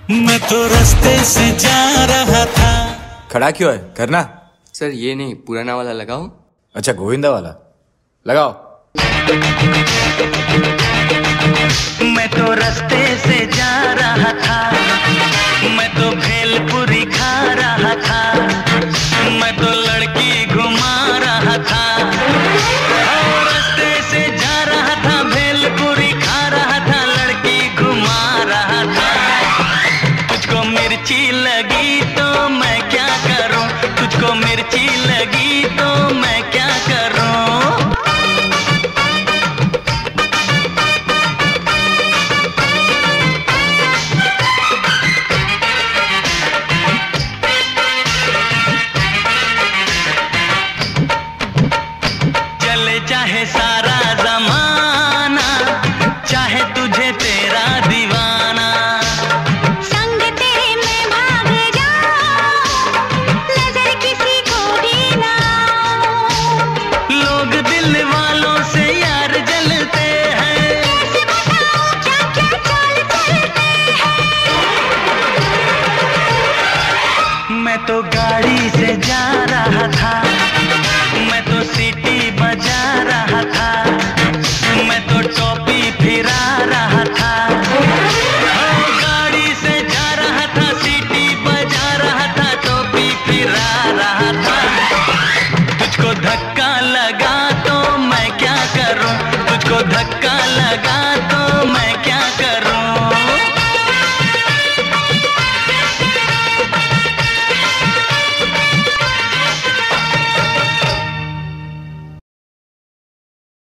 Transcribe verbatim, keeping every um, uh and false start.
मैं तो रास्ते से जा रहा था। खड़ा क्यों है? करना। सर ये नहीं, पुराना वाला लगाओ। अच्छा, गोविंदा वाला लगाओ। मैं तो रास्ते से जा रहा था, मैं तो भेलपुरी खा रहा था, मैं तो लड़की घुमा रहा था। और रास्ते से जा रहा था, भेलपुरी खा रहा था, लड़की घुमा रहा था। तुझको मिर्ची लगी तो मैं क्या करूं, तुझको मिर्ची लगी तो मैं क्या करूं। चाहे सारा जमाना, चाहे तुझे तेरा दीवाना, संग तेरे मैं भाग जाऊं, नजर किसी को भी ना। लोग दिल वालों से यार जलते हैं, कैसे बताऊं क्या क्या चाल चलते हैं। मैं तो गाड़ी से जा रहा था, मैं तो सीटी बजा रहा था, मैं तो टोपी फिरा रहा था। ओ, गाड़ी से जा रहा था, सीटी बजा रहा था, टोपी फिरा रहा था। तुझको धक्का लगा तो मैं क्या करूं, तुझको धक्का लगा तो मैं क्या